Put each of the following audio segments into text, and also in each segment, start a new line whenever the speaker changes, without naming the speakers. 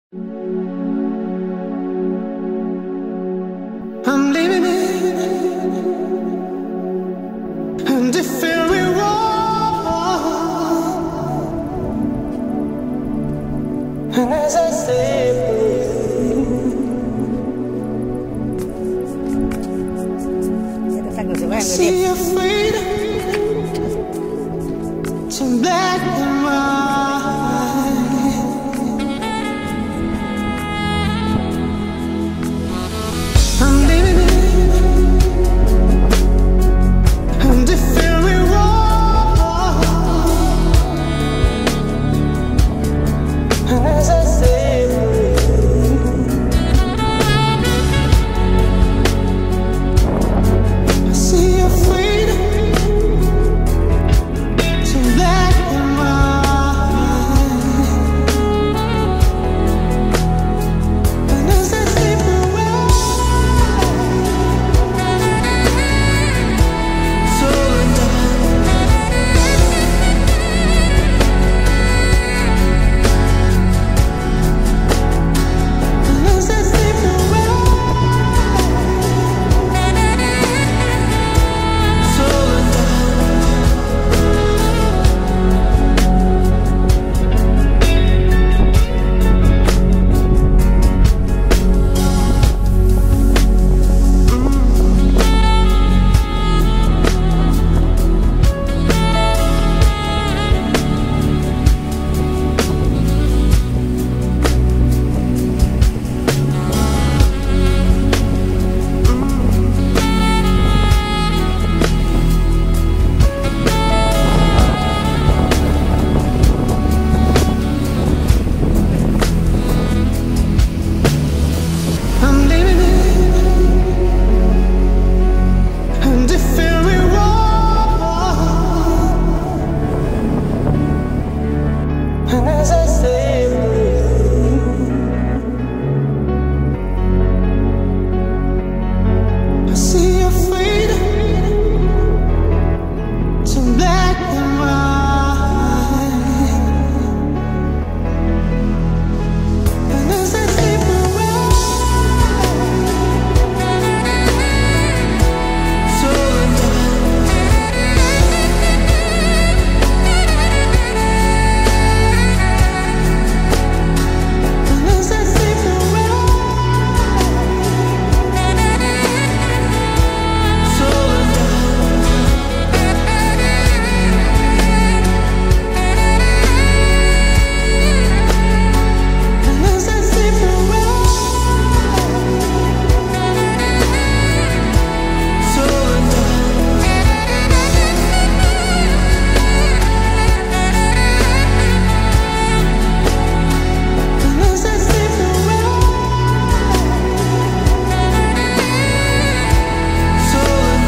I'm living it, and if we walk, and as I say, I see your freedom to black and white. I'm living it, and if we walk, and as I say, I see your freedom to black and white. And as I slip away, slowing down. And as I slip away, slowing down. I'm living it, and if we walk, and as I say, I see your freedom to black and white. And as I slip away, slowing down. And as I slip away, slowing down. And as I slip away, slowing down. And as I slip away, slowing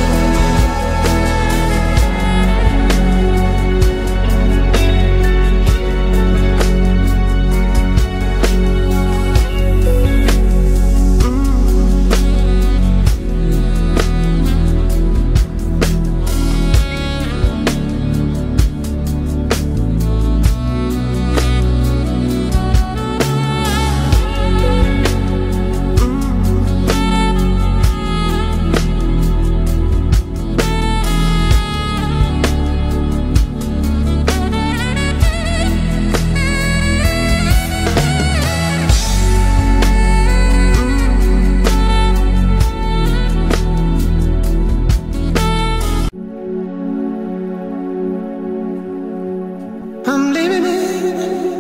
I'm living it,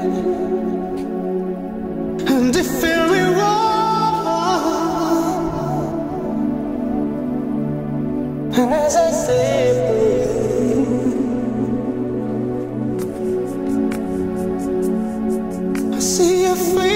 and if we walk, and as I say, I see your freedom